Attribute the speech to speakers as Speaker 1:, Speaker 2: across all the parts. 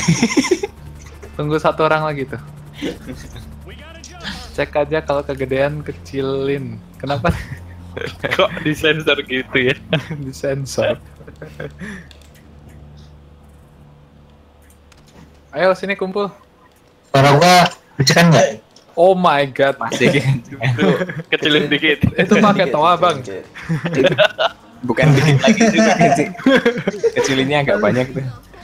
Speaker 1: Tunggu satu orang lagi tuh. Cek aja kalau kegedean kecilin. Kenapa?
Speaker 2: Kok disensor gitu ya?
Speaker 1: Disensor. Ayo sini kumpul.
Speaker 3: Suara gua kenceng nggak?
Speaker 1: Oh my god.
Speaker 4: Masih
Speaker 2: Tuh, kecilin dikit.
Speaker 1: Itu pakai toa bang.
Speaker 4: bukan dikit lagi juga kecilinnya agak banyak tuh.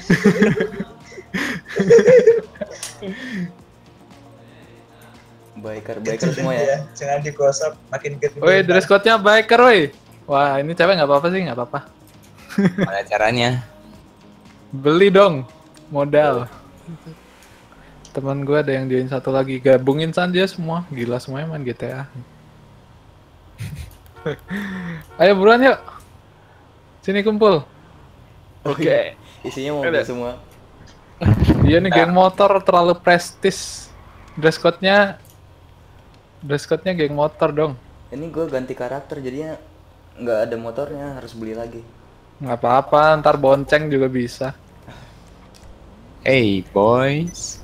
Speaker 5: Biker
Speaker 6: Kecil
Speaker 5: semua
Speaker 6: ya.
Speaker 5: ya.
Speaker 6: Jangan digosok makin gede.
Speaker 1: Woi, dress code-nya biker woi. Wah, ini cewek nggak apa-apa sih, nggak apa-apa.
Speaker 4: Mana caranya?
Speaker 1: Beli dong, modal. Teman gue ada yang join satu lagi, gabungin saja semua. Gila semuanya main GTA. Ayo buruan yuk. Sini kumpul.
Speaker 2: Oke.
Speaker 5: Isinya mobil semua.
Speaker 1: Iya nih geng motor terlalu prestis. Dress code-nya geng motor dong.
Speaker 5: Ini gue ganti karakter jadinya nggak ada motornya, harus beli lagi.
Speaker 1: Nggak apa-apa, ntar bonceng juga bisa.
Speaker 4: Hey boys.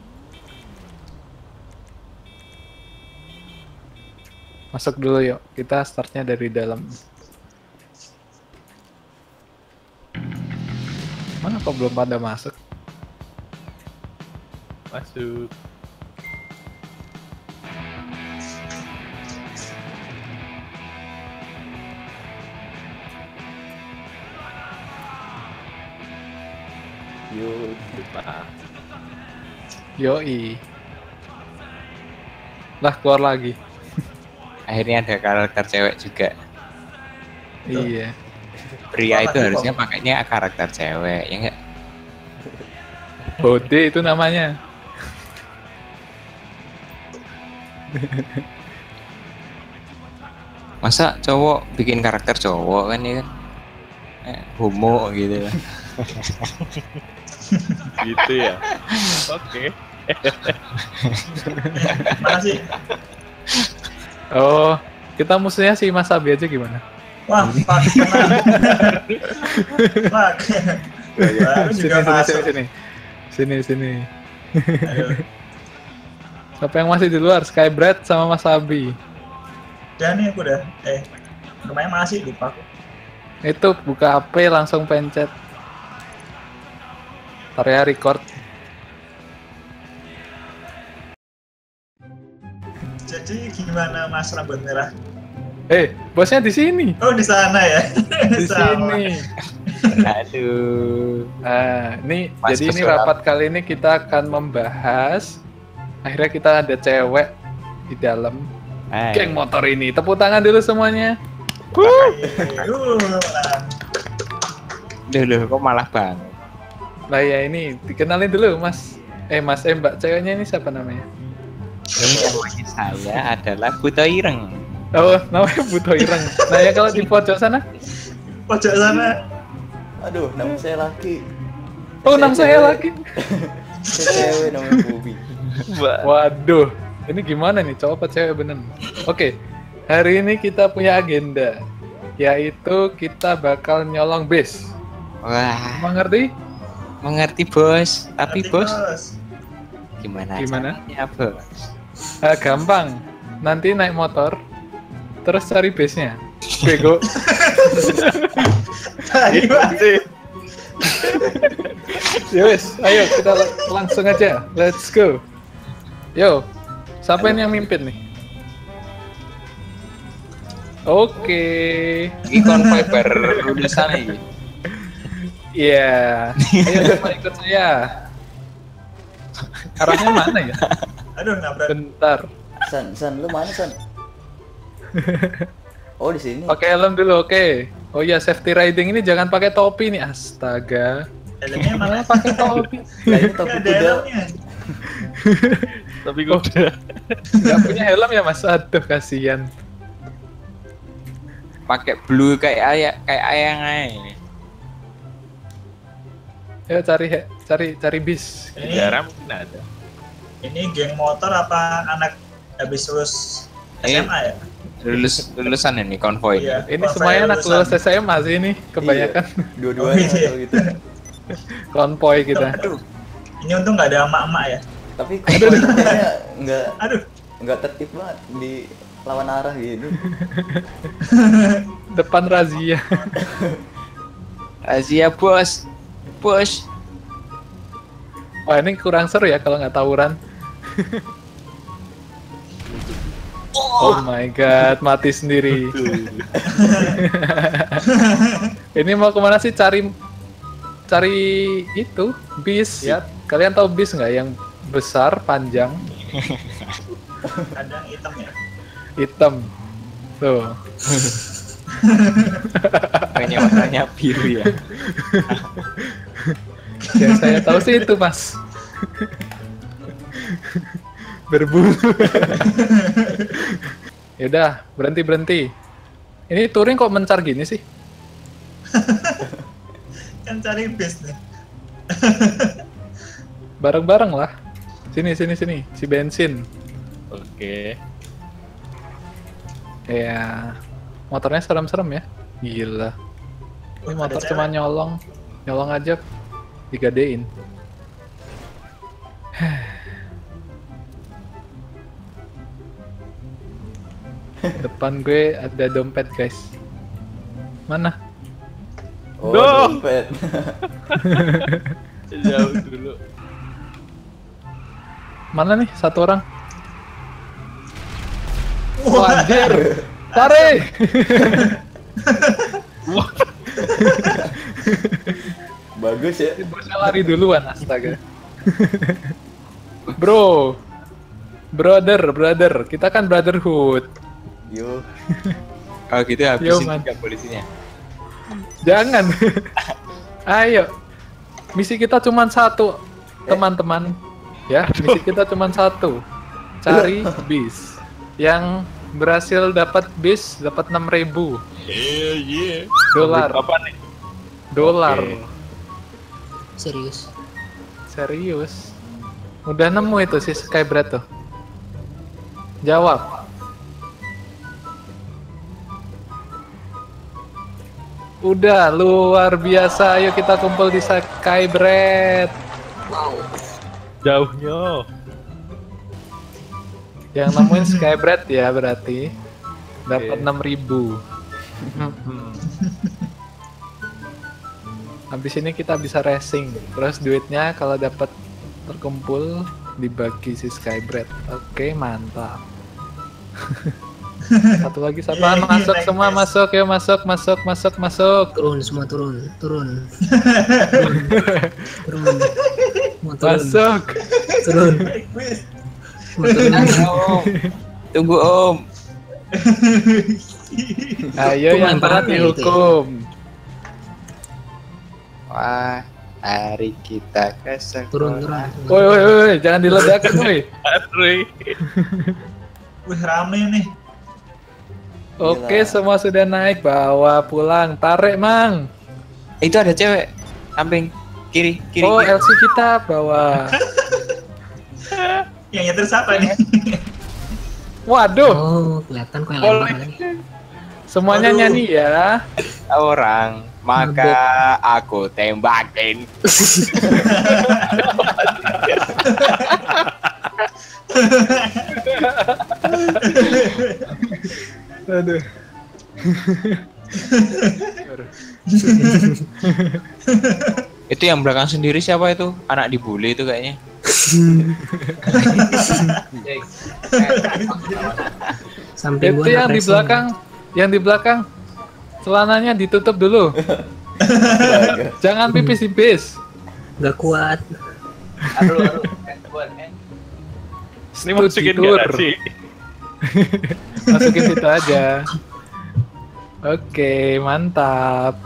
Speaker 1: Masuk dulu yuk, kita startnya dari dalam. Mana kok belum pada masuk?
Speaker 2: Masuk.
Speaker 5: Yuk.
Speaker 2: Lupa.
Speaker 1: Yoi. Lah keluar lagi.
Speaker 4: Akhirnya ada karakter cewek juga.
Speaker 1: Iya.
Speaker 4: Pria itu harusnya pakainya karakter cewek, ya enggak?
Speaker 1: Bode itu namanya.
Speaker 4: Masa cowok bikin karakter cowok kan ya kan? Homo gitu lah.
Speaker 2: Gitu ya. Oke.
Speaker 6: Mana sih?
Speaker 1: Oh, kita musuhnya si Mas Abi aja gimana?
Speaker 6: Wah, fuck, kena. Fuck. Baru juga masuk.
Speaker 1: Sini.
Speaker 6: Ayo.
Speaker 1: Siapa yang masih di luar? Skybread sama Mas Abi.
Speaker 6: Udah nih aku udah. Rumahnya masih lupa aku.
Speaker 1: Itu buka HP langsung pencet. Ntar ya record.
Speaker 6: Jadi gimana Mas rambut merah?
Speaker 1: Bosnya di sini.
Speaker 6: Oh di sana ya.
Speaker 1: Di
Speaker 6: Sama.
Speaker 1: sini.
Speaker 4: Aduh.
Speaker 1: Ini
Speaker 4: Mas
Speaker 1: jadi ini
Speaker 4: pesulap.
Speaker 1: rapat kali ini kita akan membahas. Akhirnya kita ada cewek di dalam geng motor ini. Tepuk tangan dulu semuanya.
Speaker 4: Duh, kok malah bang?
Speaker 1: Nah ya ini dikenalin dulu Mas. Mbak ceweknya ini siapa namanya?
Speaker 4: Namanya saya adalah Buto Ireng.
Speaker 1: Oh, namanya Buto Ireng. Nah ya kalau di pojok sana?
Speaker 6: Pojok sana.
Speaker 5: Aduh, nama saya laki.
Speaker 1: Oh, nama saya lagi.
Speaker 5: Saya cewek namanya Bobby.
Speaker 1: Waduh, ini gimana nih cowok apa cewek bener? Oke, hari ini kita punya agenda, yaitu kita bakal nyolong base.
Speaker 4: Wah,
Speaker 1: Mengerti?
Speaker 4: mengerti bos. Tapi
Speaker 6: Nanti,
Speaker 4: bos, gimana?
Speaker 1: Gimana?
Speaker 4: Caranya, bos?
Speaker 1: Gampang. Nanti naik motor, terus cari base-nya. Bego.
Speaker 2: Sih.
Speaker 1: Yowes, ayo kita langsung aja. Let's go. Yo, siapa ini yang mimpin nih? Oke.
Speaker 4: Ini konvoy berlulusan nih.
Speaker 1: Iya. Ayo semua ikut saya. Arahnya mana ya?
Speaker 6: Aduh nabrak.
Speaker 1: Bentar.
Speaker 5: San, lu mana San? Oh di sini.
Speaker 1: Pakai helm dulu, oke. Oh iya, safety riding ini jangan pakai topi nih, astaga.
Speaker 6: Helmnya mana?
Speaker 1: Pakai topi.
Speaker 5: Nah, ini topi
Speaker 6: Nggak ada
Speaker 5: kuda.
Speaker 6: helmnya.
Speaker 2: Tapi gue udah.
Speaker 1: Nggak punya helm ya Mas? Aduh, kasihan.
Speaker 4: Pakai blue kayak ayang aja.
Speaker 1: Ayo cari bis.
Speaker 2: Jarang mungkin ada.
Speaker 6: Ini geng motor apa anak habis lulus SMA ya?
Speaker 4: Lulusan ini konvoy.
Speaker 6: Iya.
Speaker 1: Ini
Speaker 6: Konvoy
Speaker 1: semuanya anak
Speaker 6: lulusan.
Speaker 1: lulus SMA sih ini, kebanyakan
Speaker 5: Dua-duanya
Speaker 6: Oh, iya.
Speaker 5: atau gitu.
Speaker 1: konvoy kita.
Speaker 4: Aduh,
Speaker 6: Ini untung nggak ada emak-emak ya.
Speaker 5: Tapi kayaknya
Speaker 6: Aduh.
Speaker 5: nggak tertib banget di lawan arah gitu.
Speaker 1: Depan razia.
Speaker 4: Asia bos. Bos.
Speaker 1: Wah ini kurang seru ya kalau nggak tawuran. Oh my god, mati sendiri. Ini mau kemana sih? Cari itu bis ya. Kalian tahu bis nggak yang besar, panjang,
Speaker 6: Kadang hitam ya.
Speaker 1: hitam? Tuh.
Speaker 4: Kayaknya warnanya biru ya.
Speaker 1: Yang saya tahu sih itu mas. Berbulu. Yaudah, berhenti. Ini touring kok mencar gini sih?
Speaker 6: Kan cari bis nih.
Speaker 1: Bareng-bareng lah. Sini, si bensin.
Speaker 2: Oke.
Speaker 1: Ya, motornya serem-serem ya. Gila. Ini
Speaker 6: Ada
Speaker 1: motor
Speaker 6: cewek.
Speaker 1: cuma nyolong aja digadein. Depan gue ada dompet guys. Mana?
Speaker 5: Oh,
Speaker 2: Duh.
Speaker 5: dompet.
Speaker 2: Jauh dulu.
Speaker 1: Mana nih satu orang? Wajar. Tarik.
Speaker 5: Bagus ya.
Speaker 1: Bosnya lari duluan, astaga. Bro. Brother, kita kan brotherhood.
Speaker 5: Yo.
Speaker 4: Kalau gitu
Speaker 1: Yo,
Speaker 4: habisin
Speaker 1: man.
Speaker 4: juga polisinya.
Speaker 1: Jangan. Ayo. Misi kita cuma satu, teman-teman. Ya, misi kita cuma satu. Cari bis. Yang berhasil dapat bis dapat 6.000 dolar.
Speaker 2: Apa nih?
Speaker 1: Dolar.
Speaker 2: Oke.
Speaker 1: Serius. Udah nemu itu si Skybrat tuh. Jawab. Udah luar biasa. Ayo kita kumpul di Skybrat.
Speaker 2: Jauhnya.
Speaker 1: Yang nemuin Skybrat ya berarti dapat 6.000. Habis ini kita bisa racing. Terus duitnya kalau dapat terkumpul dibagi si Skybrat. Oke, mantap. Satu lagi siapa?
Speaker 6: Iya,
Speaker 1: Masuk
Speaker 6: naik
Speaker 1: semua,
Speaker 6: gas.
Speaker 1: masuk ya, masuk.
Speaker 7: Turun semua turun. Turun. Mau turun.
Speaker 1: Masuk.
Speaker 7: Turun.
Speaker 6: Naik bis.
Speaker 7: Mau turun.
Speaker 4: Om. Tunggu Om.
Speaker 1: Ayo
Speaker 7: Itu
Speaker 1: yang berat
Speaker 7: lemparannya
Speaker 1: dihukum.
Speaker 4: Wah, hari kita ke
Speaker 7: Turun.
Speaker 4: sekolah.
Speaker 1: Woi, jangan diledakin, woi.
Speaker 2: Aduh.
Speaker 6: Wih rame nih.
Speaker 1: Oke,
Speaker 5: Gila.
Speaker 1: semua sudah naik, bawa pulang. Tarik, Mang.
Speaker 4: Itu ada cewek samping kiri.
Speaker 1: Oh, LC kita bawa.
Speaker 6: Yang nyetir siapa nih?
Speaker 1: Waduh,
Speaker 7: Oh, kelihatan kok yang lempar lagi.
Speaker 1: semuanya
Speaker 6: Aduh.
Speaker 1: nyanyi ya.
Speaker 4: Orang, maka aku tembakin.
Speaker 1: Aduh.
Speaker 4: Itu yang belakang sendiri siapa itu? Anak dibully itu kayaknya.
Speaker 7: Samping
Speaker 1: Itu
Speaker 7: gua
Speaker 1: yang di
Speaker 7: racing.
Speaker 1: belakang, celananya ditutup dulu. Jangan pipis di bis.
Speaker 7: Gak kuat.
Speaker 2: Ini masukin
Speaker 1: Tidur.
Speaker 2: garasi.
Speaker 1: Masukin situ aja. Oke, mantap.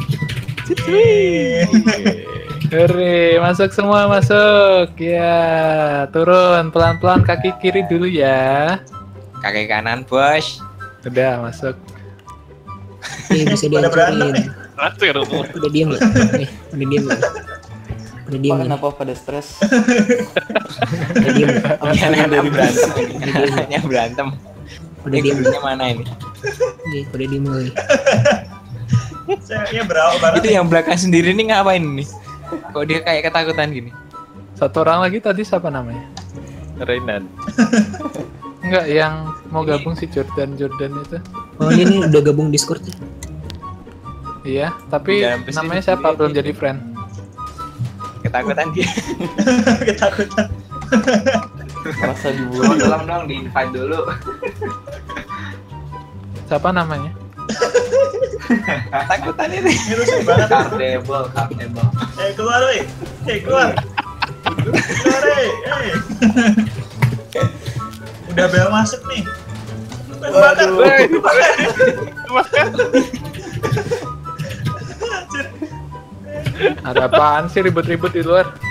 Speaker 1: Hore, masuk semua, masuk. Ya, turun pelan-pelan kaki kiri dulu ya.
Speaker 4: Kaki kanan, bos.
Speaker 1: Udah, masuk.
Speaker 7: Bisa
Speaker 6: Pada berantem
Speaker 7: dihancurin.
Speaker 2: Ratir tuh.
Speaker 7: Udah diem gak? Udah diem gak? Udah diem
Speaker 5: Pak,
Speaker 7: gak?
Speaker 5: kenapa pada stres?
Speaker 7: Udah diem gak?
Speaker 4: Anak-anak berantem. Anaknya berantem.
Speaker 7: Udah diem gak?
Speaker 4: Ini mana ini?
Speaker 7: Udah diem gak?
Speaker 6: Ceweknya berawak banget.
Speaker 4: Itu yang belakang sendiri nih ngapain nih? Kok dia kayak ketakutan gini?
Speaker 1: Satu orang lagi tadi siapa namanya?
Speaker 2: Reynan.
Speaker 1: Enggak, yang mau gabung si Jordan itu.
Speaker 7: Oh ini nih udah gabung Discord-nya.
Speaker 1: Iya, tapi
Speaker 4: Jangan pesimis
Speaker 1: namanya siapa?
Speaker 4: sendiri.
Speaker 1: Belum jadi friend.
Speaker 4: Ketakutan dia.
Speaker 6: Ketakutan.
Speaker 5: Merasa dibully.
Speaker 8: Tolong dong di invite dulu.
Speaker 1: Siapa namanya?
Speaker 4: Ketakutan ini.
Speaker 6: Ini rusuh banget.
Speaker 8: Kartable.
Speaker 6: Keluar weh. Keluar. Keluar weh. Udah bel masuk nih. Bakar.
Speaker 1: Ada apaan sih ribut-ribut di luar?